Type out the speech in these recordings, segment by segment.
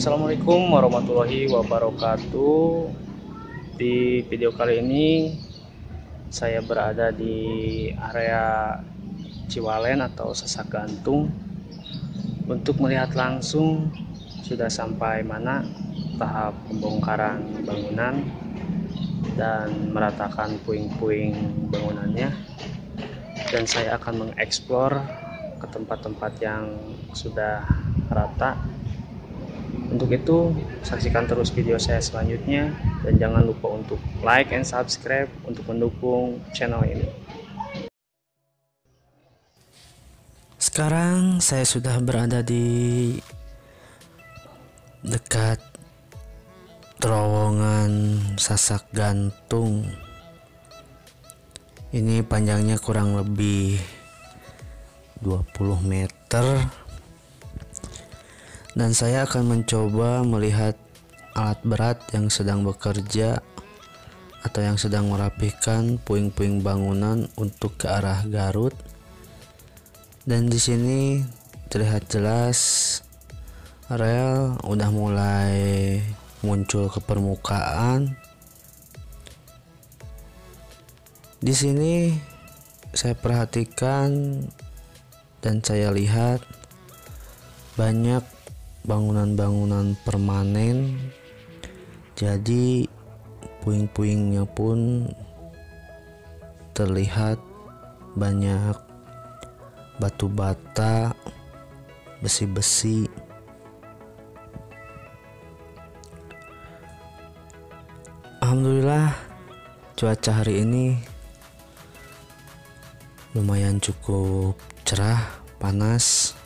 Assalamualaikum warahmatullahi wabarakatuh. Di video kali ini saya berada di area Ciwalen atau Sasak Gantung untuk melihat langsung sudah sampai mana tahap pembongkaran bangunan dan meratakan puing-puing bangunannya, dan saya akan mengeksplor ke tempat-tempat yang sudah rata. Untuk itu, saksikan terus video saya selanjutnya dan jangan lupa untuk like and subscribe untuk mendukung channel ini. Sekarang saya sudah berada di dekat terowongan Sasak Gantung. Ini panjangnya kurang lebih 20 meter. Dan saya akan mencoba melihat alat berat yang sedang bekerja atau yang sedang merapikan puing-puing bangunan untuk ke arah Garut. Dan di sini terlihat jelas rel udah mulai muncul ke permukaan. Di sini saya perhatikan dan saya lihat banyak bangunan-bangunan permanen, jadi puing-puingnya pun terlihat banyak batu bata, besi-besi. Alhamdulillah cuaca hari ini lumayan cukup cerah, panas.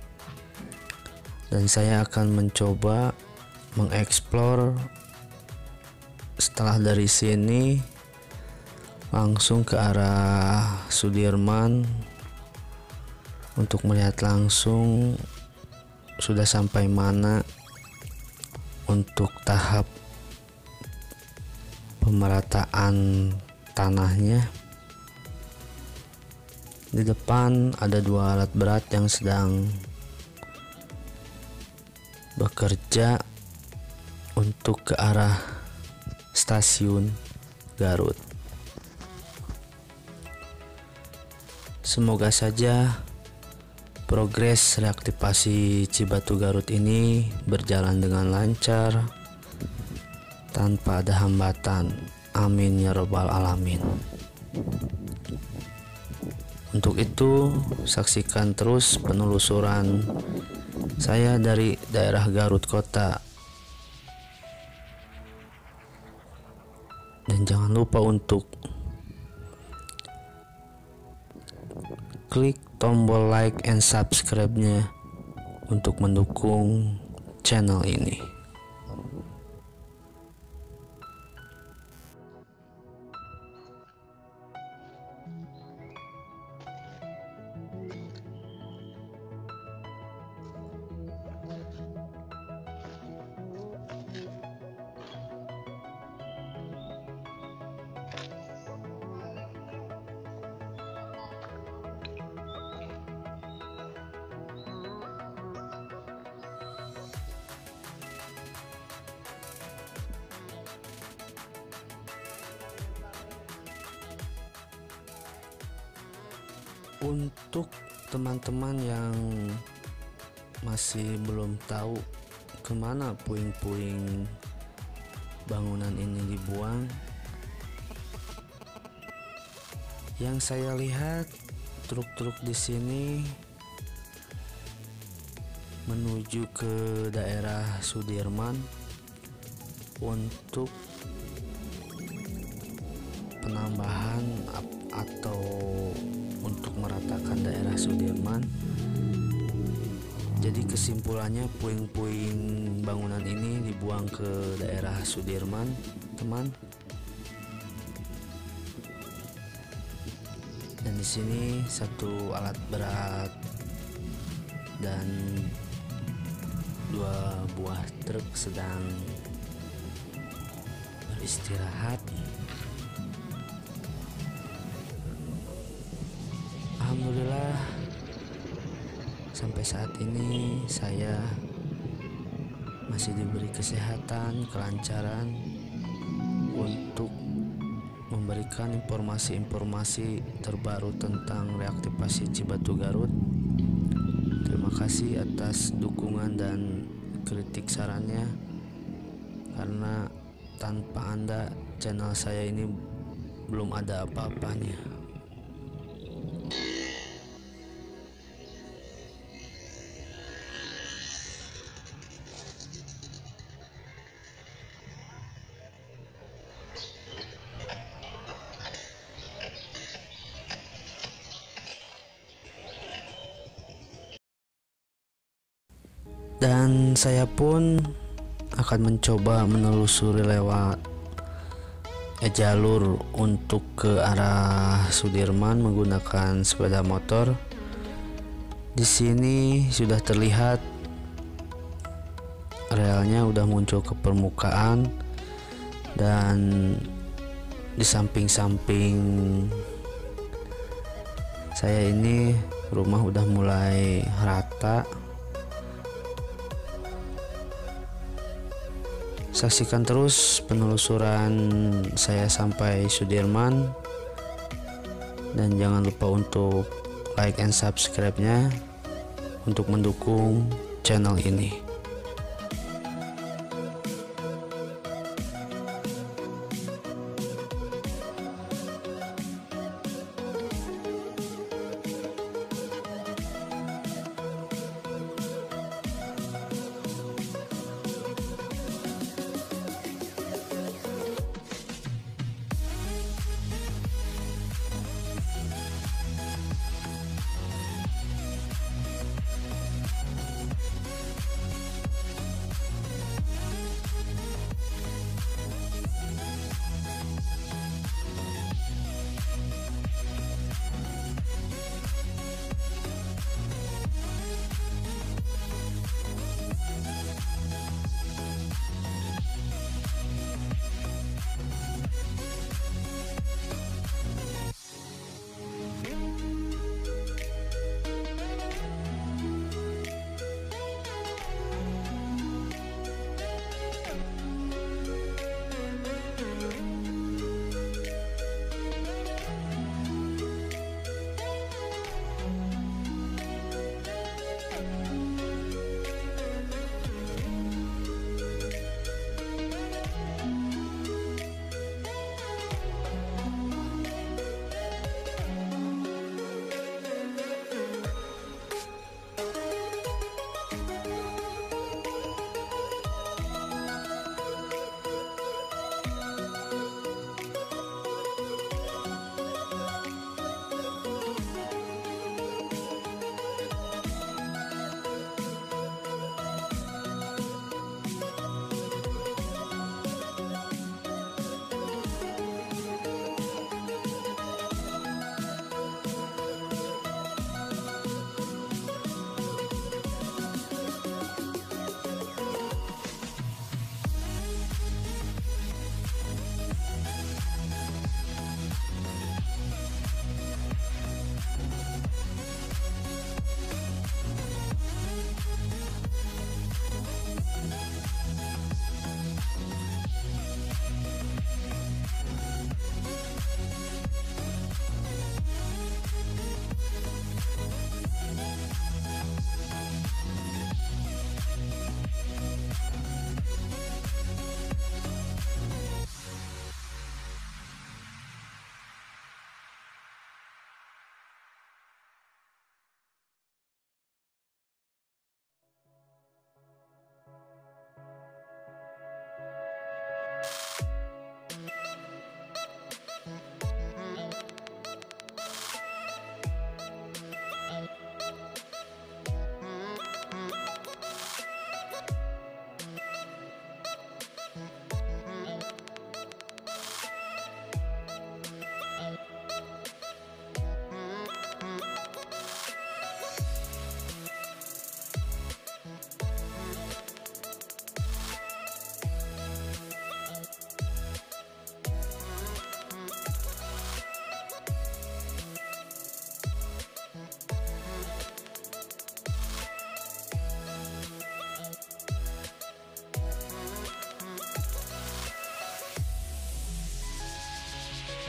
Dan saya akan mencoba mengeksplor setelah dari sini langsung ke arah Sudirman untuk melihat langsung sudah sampai mana untuk tahap pemerataan tanahnya. Di depan ada dua alat berat yang sedang bekerja untuk ke arah stasiun Garut. Semoga saja progres reaktivasi Cibatu Garut ini berjalan dengan lancar tanpa ada hambatan. Amin ya robbal alamin. Untuk itu, saksikan terus penelusuran saya dari daerah Garut Kota. Dan jangan lupa untuk klik tombol like and subscribe-nya untuk mendukung channel ini. Untuk teman-teman yang masih belum tahu kemana puing-puing bangunan ini dibuang, yang saya lihat truk-truk di sini menuju ke daerah Sudirman untuk penambahan atau untuk meratakan daerah Sudirman. Jadi kesimpulannya puing-puing bangunan ini dibuang ke daerah Sudirman, teman. Dan di sini satu alat berat dan dua buah truk sedang beristirahat. Alhamdulillah sampai saat ini saya masih diberi kesehatan, kelancaran untuk memberikan informasi-informasi terbaru tentang reaktivasi Cibatu Garut. Terima kasih atas dukungan dan kritik sarannya, karena tanpa Anda channel saya ini belum ada apa-apanya. Dan saya pun akan mencoba menelusuri lewat jalur untuk ke arah Sudirman menggunakan sepeda motor. Di sini sudah terlihat relnya udah muncul ke permukaan, dan di samping-samping saya ini rumah udah mulai rata. Saksikan terus penelusuran saya sampai Sudirman, dan jangan lupa untuk like and subscribe-nya untuk mendukung channel ini.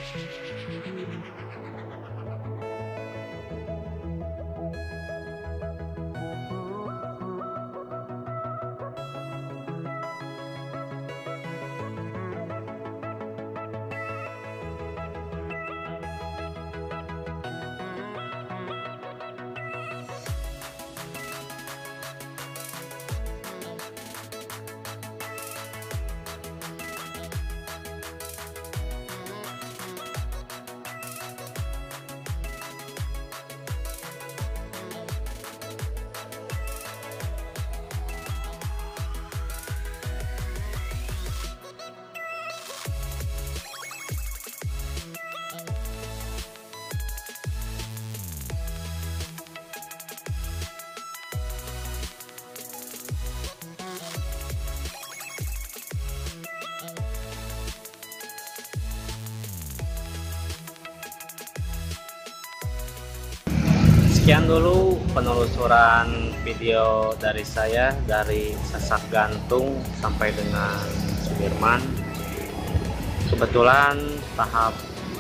Sekian dulu penelusuran video dari saya, dari Sasak Gantung sampai dengan Sudirman. Kebetulan tahap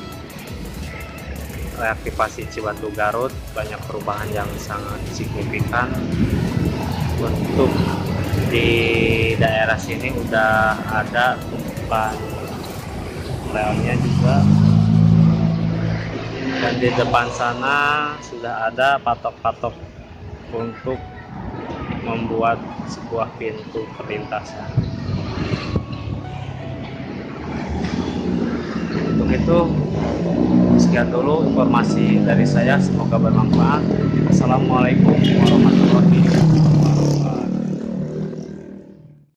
reaktivasi Cibatu Garut banyak perubahan yang sangat signifikan. Untuk di daerah sini udah ada tumpukan relnya juga, dan di depan sana sudah ada patok-patok untuk membuat sebuah pintu perlintasan. Untuk itu, sekian dulu informasi dari saya, semoga bermanfaat. Assalamualaikum warahmatullahi wabarakatuh.